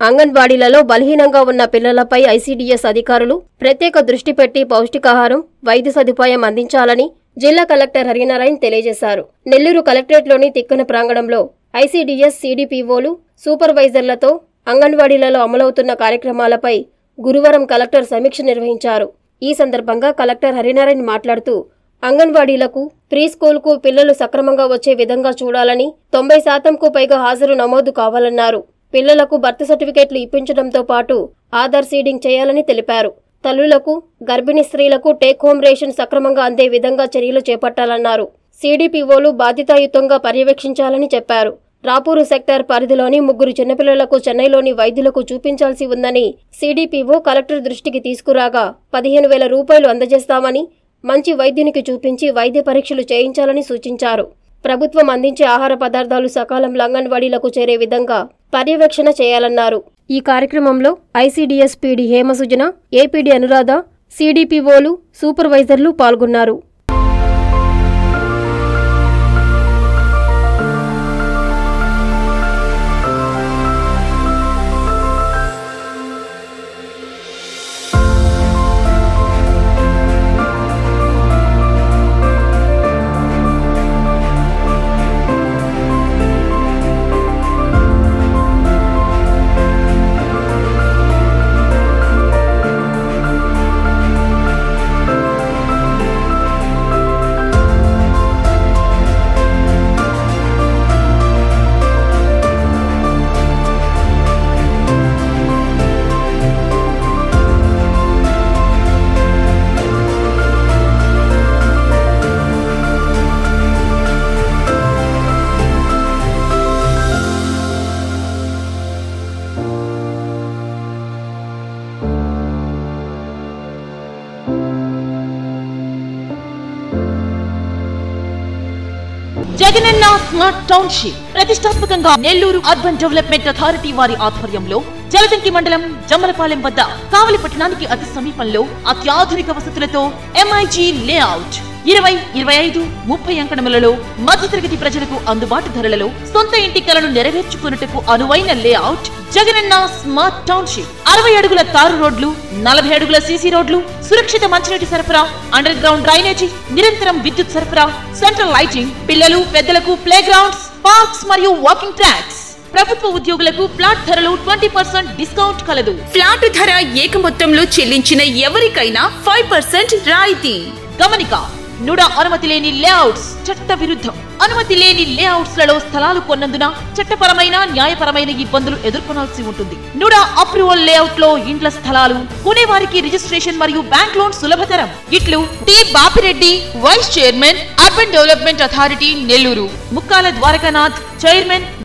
అంగన్వాడీలలో బలహీనంగా ఉన్న పిల్లలపై ఐసీడీఎస్ అధికారులు ప్రత్యేక దృష్టి పెట్టి పౌష్టికాహారం, వైద్య సదుపాయం అందించాలని జిల్లా కలెక్టర్ హరినారాయణ తెలియజేశారు. నెల్లూరు కలెక్టరేట్లోని తిక్కన ప్రాంగణంలో ఐసీడీఎస్ సీడీపీఓలు, సూపర్వైజర్లతో అంగన్వాడీలలో అమలవుతున్న కార్యక్రమాలపై గురువారం కలెక్టర్ సమీక్ష నిర్వహించారు. ఈ సందర్భంగా కలెక్టర్ హరినారాయణ మాట్లాడుతూ అంగన్వాడీలకు, ప్రీ స్కూల్కు పిల్లలు సక్రమంగా వచ్చే విధంగా చూడాలని, 90% పైగా హాజరు నమోదు కావాలన్నారు. పిల్లలకు బర్త్ సర్టిఫికేట్లు ఇప్పించడంతో పాటు ఆధార్ సీడింగ్ చేయాలని తెలిపారు. తల్లులకు, గర్భిణీ స్త్రీలకు టేక్ హోమ్ రేషన్ సక్రమంగా అందే విధంగా చర్యలు చేపట్టాలన్నారు. సీడీపీఓలు బాధ్యతాయుతంగా పర్యవేక్షించాలని చెప్పారు. రాపూరు సెక్టార్ పరిధిలోని 3 చిన్నపిల్లలకు చెన్నైలోని వైద్యులకు చూపించాల్సి ఉందని సీడీపీఓ కలెక్టర్ దృష్టికి తీసుకురాగా 15,000 రూపాయలు అందజేస్తామని, మంచి వైద్యునికి చూపించి వైద్య పరీక్షలు చేయించాలని సూచించారు. ప్రభుత్వం అందించే ఆహార పదార్థాలు సకాలంలో అంగన్వాడీలకు చేరే విధంగా పర్యవేక్షణ చేయాలన్నారు. ఈ కార్యక్రమంలో ICDS PD Hemasujana, APD Anuradha, సీడీపీఓలు, సూపర్వైజర్లు పాల్గొన్నారు. జగనన్న స్మార్ట్ టౌన్షిప్ ప్రతిష్టాత్మకంగా నెల్లూరు అర్బన్ డెవలప్మెంట్ అథారిటీ వారి ఆధ్వర్యంలో జలదంకి మండలం జమ్మలపాలెం వద్ద కావలి పట్టణానికి అతి సమీపంలో అత్యాధునిక వసతులతో ఎంఐజీ లేఅవుట్ 20, 25, 30 అంకణములలో మధ్యతరగతి ప్రజలకు అందుబాటు ధరలలో సొంత ఇంటి కలను నెరవేర్చుకున్నట్టుకు అనువైన లేఅవుట్ జగనన్న స్మార్ట్ టౌన్షిప్. 60 అడుగుల తారు రోడ్లు, 40 అడుగుల సీసీ రోడ్లు, సురక్షిత మంచినీటి సరఫరా, అండర్ గ్రౌండ్ డ్రైనేజీ, నిరంతరం విద్యుత్ సరఫరా, సెంట్రల్ లైటింగ్, పిల్లలు పెద్దలకు ప్లే గ్రౌండ్స్, పార్క్స్ మరియు వాకింగ్ ట్రాక్స్. ప్రభుత్వ ఉద్యోగులకు ఫ్లాట్ ధరలు 20% డిస్కౌంట్ కలదు. ఫ్లాట్ ధర ఏక మొత్తంలో చెల్లించిన ఎవరికైనా 5% రాయితీ. గమనిక: నుడా అనుమతి లేని లేఅవుట్స్ చట్ట విరుద్ధం. అనుమతి లేని లేఅవుట్స్ లలో స్థలాలు కొన్నందున చట్టపరమైన, న్యాయపరమైన ఇబ్బందులు ఎదుర్కొనాల్సి ఉంటుంది. నుడా అప్రూవల్ లేఅవుట్ లో ఇండ్ల స్థలాలు కొనేవారికి రిజిస్ట్రేషన్ మరియు బ్యాంక్ లోన్ సులభతరం. ఇట్లు T Bapireddy, vice chairman, urban development authority, Nellore. Mukkala Dwarakanath, chairman.